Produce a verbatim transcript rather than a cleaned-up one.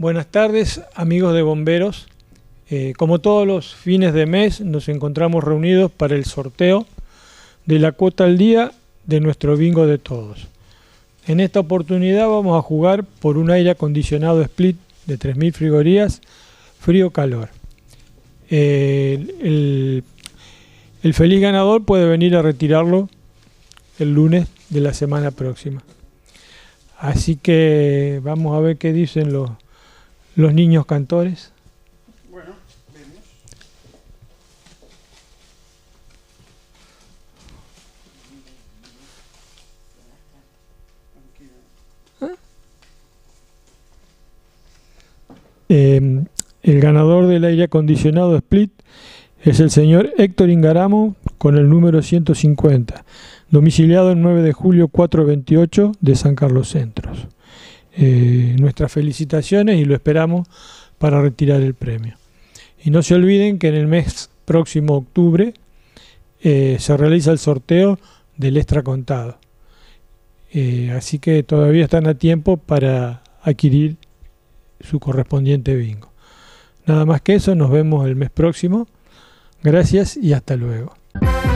Buenas tardes, amigos de bomberos. Eh, como todos los fines de mes nos encontramos reunidos para el sorteo de la cuota al día de nuestro bingo de todos. En esta oportunidad vamos a jugar por un aire acondicionado split de tres mil frigorías, frío-calor. Eh, el, el feliz ganador puede venir a retirarlo el lunes de la semana próxima. Así que vamos a ver qué dicen los, los niños cantores. Bueno, vemos. Eh, el ganador del aire acondicionado split es el señor Héctor Ingaramo con el número ciento cincuenta, domiciliado el nueve de julio cuatrocientos veintiocho de San Carlos Centros. Eh, nuestras felicitaciones y lo esperamos para retirar el premio. Y no se olviden que en el mes próximo, octubre, eh, se realiza el sorteo del extra contado. Eh, así que todavía están a tiempo para adquirir su correspondiente bingo. Nada más que eso, nos vemos el mes próximo. Gracias y hasta luego.